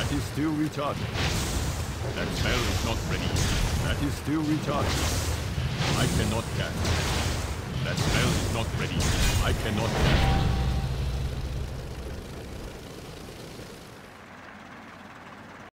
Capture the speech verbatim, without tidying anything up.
That is still recharging. That spell is not ready. That is still recharging. I cannot cast. That spell is not ready. I cannot cast.